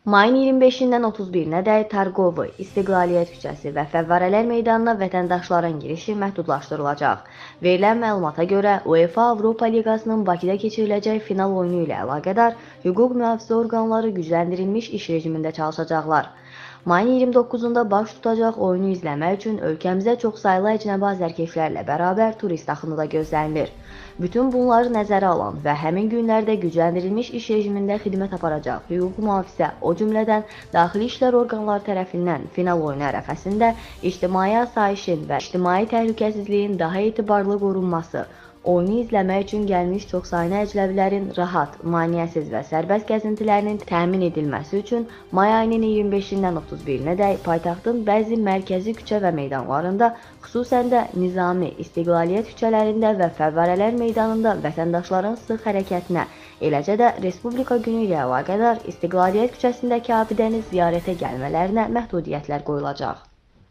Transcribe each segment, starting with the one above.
Mayın 25-dən 31-nədək Targovu, İstiqlaliyyət küçəsi və Fəvvarələr meydanına vətəndaşların girişi məhdudlaşdırılacaq. Verilən məlumata görə UEFA Avropa Liqasının Bakıda keçiriləcək final oyunu ilə əlaqədar hüquq mühafizə orqanları gücləndirilmiş iş rejimində çalışacaqlar. Mayın 29-da baş tutacaq oyunu izləmək üçün ölkəmizə çoxsaylı əcnəbi azərkeşlərlə bərabər turist axını da gözlənilir. Bütün bunları nəzərə alan və həmin günlərdə gücləndirilmiş iş rejimində xidmət aparacaq hüquq mühafizə, o cümlədən daxili işlər orqanları tərəfindən final oyunu ərəfəsində ictimai asayişin və ictimai təhlükəsizliyin daha etibarlı qorunması, oyunu izləmək üçün gəlmiş çoxsaylı əcnəbilərin rahat, maneəsiz və sərbəst gəzintilərinin təmin edilməsi üçün may ayının 25-dən 31-nədək paytaxtın bəzi mərkəzi küçə və meydanlarında, xüsusən də Nizami, İstiqlaliyyət küçələrində və Fəvvarələr meydanında vətəndaşların sıx hərəkətinə, eləcə də Respublika günü ilə əlaqədar İstiqlaliyyət küçəsindəki abidəni ziyarətə gəlmələrinə məhdudiyyətlər qoyulacaq.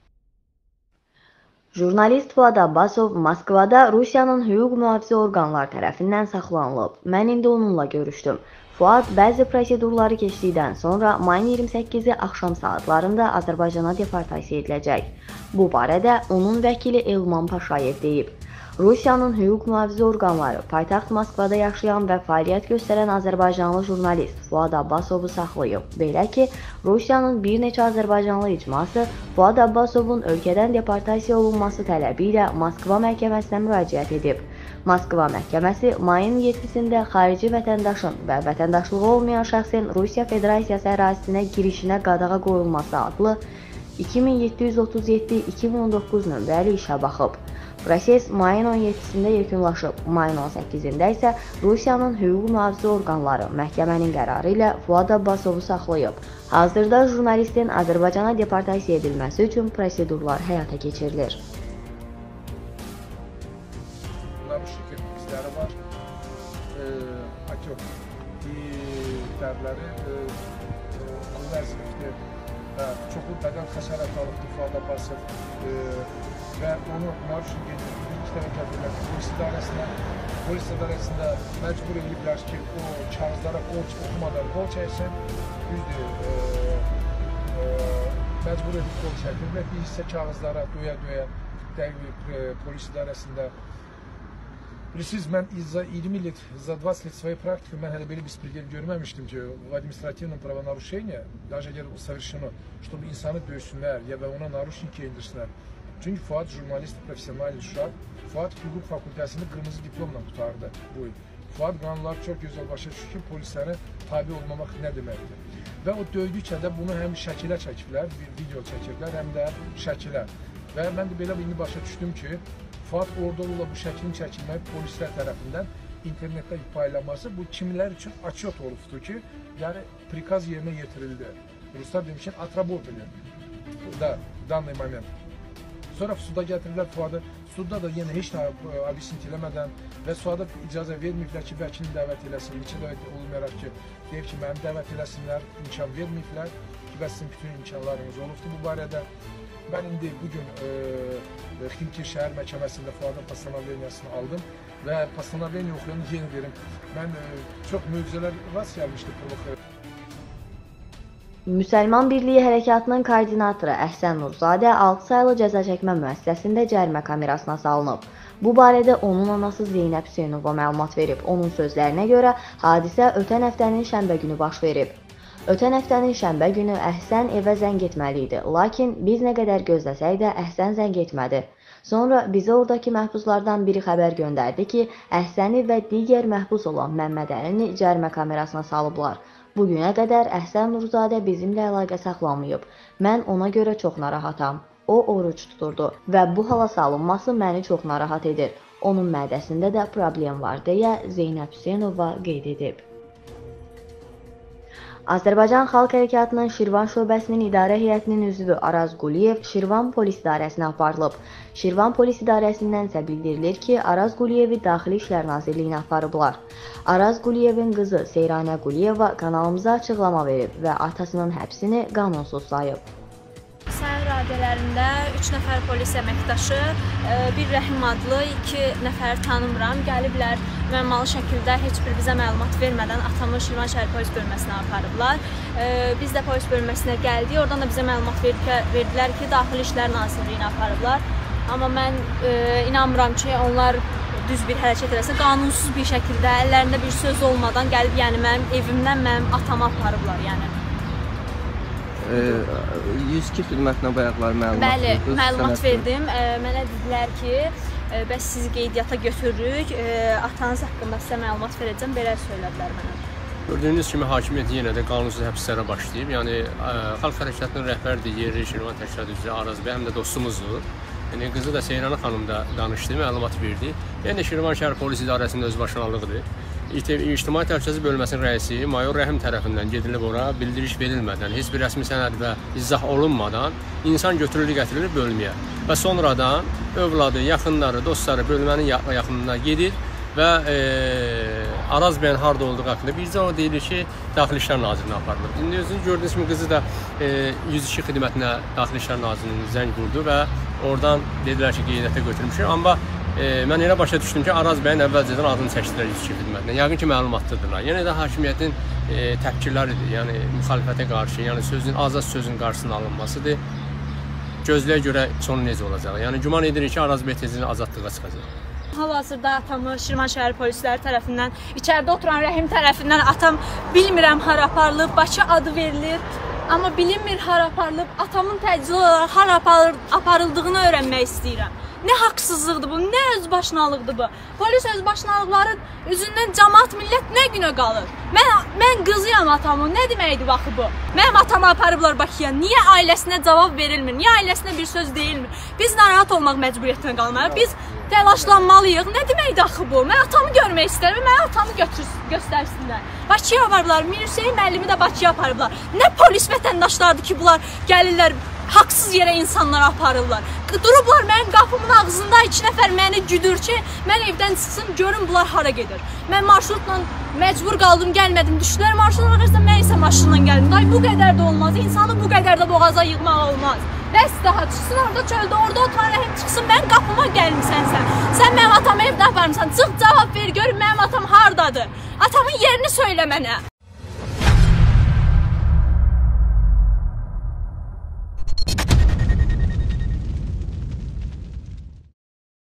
Jurnalist Fuad Abbasov Moskvada Rusiyanın hüquq mühafizə orqanları tərəfindən saxlanılıb. Mən indi onunla görüşdüm. Fuad bəzi prosedurları keçdikdən sonra mayın 28-i axşam saatlarında Azərbaycana deportasiya ediləcək. Bu barədə onun vəkili Elman Paşayev deyib. Rusiyanın hüquq mühafizə orqanları paytaxt Moskvada yaşayan və fəaliyyət göstərən azərbaycanlı jurnalist Fuad Abbasovu saxlayıb. Belə ki, Rusiyanın bir neçə azərbaycanlı icması Fuad Abbasovun ölkədən deportasiya olunması tələbi ilə Moskva məhkəməsinə müraciət edib. Moskva məhkəməsi mayın 7-sində xarici vətəndaşın və vətəndaşlığı olmayan şəxsin Rusiya Federasiyası ərazisinə girişinə qadağa qoyulması adlı 2737-2019 nömrəli işə baxıb. Proses mayın 17-sində yekunlaşıb. Mayın 18-də isə Rusiyanın hüquq mühafizə orqanları məhkəmənin qərarı ilə Fuad Abbasovu saxlayıb. Hazırda jurnalistin Azərbaycana deportasiya edilməsi üçün prosedurlar həyata keçirilir. Çoxlu bədən xəsarət alıbdır Fuad Abbasov və onu naruşun gedirib iki tərəf gətirirlər. Polis idarəsində məcbur ediblər ki, o kağızlara oxumadan qol çəksin. Düzdür, məcbur edib qol çəkirlər. Bir hissə kağızlara döyə-döyə polis idarəsində. Bilirsiniz, mən 20 лет, за 20 лет своей практики mən hələ belə bir bespredel görməmişdim ki, в административном правонарушении, даже əgər совершено, чтобы insanı döysünlər ya da ona naruşniki indirsinlər. Çünki Fuad jurnalist, profesional uşaq, Fuad hüquq fakültəsini qırmızı diplomla qutardı bu il. Fuad qanunları çox gözəl başa düşür ki, polislərə tabi olmamaq nə deməkdir. Və o döydükcə də bunu həm şəkilə çəkiblər, bir video çəkiblər, həm də şəkilə. Və mən də belə indi başa düşdüm ki, Fuad Ordoğlu'la bu şəklin çəkilməyi polislər tərəfindən internetdə paylanması bu kimlər üçün açıq olubdur ki, yəni prikaz yerinə yetirildi. Ruslar demişkin atrabopili da danlı moment. Sonra suda gətirirlər Fuadı. Suda da yenə heç nə abisint eləmədən və suada icazə verməyiblər ki, vəkilini dəvət eləsin. Neçə dəvət olmayaraq ki, deyib ki, məni dəvət eləsinlər, imkan verməyiblər ki, və sizin bütün imkanlarınız olubdur bu barədə. Ben indi bugün Ximki şəhər məhkəməsində Fuadın postanovleniyasını aldım və postanovleniya oxuyanı yenə verim. Mən çox möcüzələr rast gəlmişdi bu. Müsəlman Birliyi Hərəkatının koordinatoru Əhsən Nurzadə 6 saylı cəza çəkmə müəssisəsində cərimə kamerasına salınıb. Bu barədə onun anası Zeynəb Hüseynova məlumat verib. Onun sözlərinə görə hadisə ötən həftənin şənbə günü baş verib. Ötən həftənin şənbə günü Əhsən evə zəng etməli idi, lakin biz nə qədər gözləsək də Əhsən zəng etmədi. Sonra bizə oradakı məhbuslardan biri xəbər göndərdi ki, Əhsəni və digər məhbus olan Məmməd Əlini cərimə kamerasına salıblar. Bugünə qədər Əhsən Nurzadə bizimlə əlaqə saxlamayıb. Mən ona görə çox narahatam. O oruç tuturdu və bu hala salınması məni çox narahat edir. Onun mədəsində də problem var deyə Zeynəb Hüseynova qeyd edib. Azərbaycan Xalq Hərəkatının Şirvan şöbəsinin idarə heyətinin üzvü Araz Quliyev Şirvan polis idarəsinə aparılıb. Şirvan polis idarəsindən isə bildirilir ki, Araz Quliyevi Daxili İşlər Nazirliyinə aparıblar. Araz Quliyevin qızı Seyranə Quliyeva kanalımıza açıqlama verib və atasının həbsini qanunsuz sayıb. Sayın ifadələrində 3 nəfər polis əməkdaşı, bir Rəhim adlı 2 nəfər tanımıram, gəliblər müəmmalı şəkildə heç bir bizə məlumat vermədən atamı Şirvan şəhər polis bölməsinə aparıblar. Biz də polis bölməsinə gəldik, oradan da bizə məlumat verdilər ki, Daxili İşlər Nazirliyinə aparıblar. Amma mən inanmıram ki, onlar düz bir hərəkət eləsin, qanunsuz bir şəkildə, əllərində bir söz olmadan gəlib, yəni mənim evimdən mənim atamı aparıblar, yəni. 102 xidmətinə bayaqlar məlumat Bəli, məlumat verdim. Mənə dedilər ki, bəs sizi qeydiyyata götürürük, atanız haqqında sizə məlumat verəcəm, belə söylədilər mənə. Gördüyünüz kimi hakimiyyət yenə də qanunsuz həbslərə başlayıb. Yəni Xalq Hərəkatının rəhbəri yeri Şirvan Təşkilat üzrə Araz bəy həm də dostumuzdur. Yəni qızı da Seyran xanım da danışdı, məlumat verdi. Yəni Şirvan şəhər polis idarəsində özbaşınalığıdır. İctimai Təhlükəsizlik bölməsinin rəisi mayor Rəhim tərəfindən gedilib ora, bildiriş verilmədən, heç bir rəsmi sənəd və izah olunmadan insan götürülür, gətirilir bölməyə. Və sonradan övladı, yaxınları, dostları bölmənin yaxınına gedir və Araz bəyin harda olduğu haqqında bircə o deyilir ki, Daxili İşlər Nazirinə aparılır. İndi özünüz gördüyünüz kimi qızı da 102 xidmətinə Daxili İşlər Nazirinin zəng vurdu və oradan dedilər ki, qeydiyyata götürmüşük. Amma mən elə başa düşdüm ki, Araz bəyin əvvəlcədən adını çəkdilər 102 xidmətinə. Yəqin ki, məlumatlıdırlar. Yenə də hakimiyyətin təpkirləridir, yəni müxalifətə qarşı, yəni azad sözün qarşısının alınmasıdır. Gözləyə görə sonu necə olacaq? Yəni güman edirik ki, Araz bəy tezliklə azadlığa çıxacaq. Hal-hazırda atamı Şirvan şəhər polisləri tərəfindən, içəridə oturan Rəhim tərəfindən atam bilmirəm hara aparılıb, Bakı adı verilir. Amma bilinmir hara aparılıb, atamın təcili olaraq hara aparıldığını öyrənmək istəyirəm. Nə haqsızlıqdır bu, nə özbaşınalıqdır bu. Polis özbaşınalıqların üzündən cəmaat millət nə günə qalır? Mən qızıyam atamın, nə deməkdir baxı bu? Mənim atamı aparıblar Bakıya, niyə ailəsinə cavab verilmir, niyə ailəsinə bir söz deyilmir? Biz narahat olmaq məcburiyyətinə qalmalıyıq, biz təlaşlanmalıyıq. Nə deməkdir axı bu? Mən atamı görmək istəyirəm, mən atamı göstərsinlər. Bakıya aparıblar, Mir Hüseyin müəllimi də Bakıya aparıblar. Nə polis vətəndaşlardır ki, bunlar gəlirlər, haqsız yerə insanları aparırlar. Durublar mənim qapımın ağzında 2 nəfər məni güdür ki, mən evdən çıxsın, görün bunlar hara gedir. Mən marşrutla məcbur qaldım, gəlmədim, düşdülər marşrutla qarşısında, mən isə maşınla gəldim. Day, bu qədər də olmaz, insanı bu qədər də boğaza yığmaq olmaz. Bəs daha çıxsın orada çöldə, orada oturan Rəhim çıxsın, mənim qapıma gəlmirsən sən. Sən mənim atamı evdə aparmısan, çıx cavab ver, görün mənim atam hardadır. Atamın yerini söylə mənə.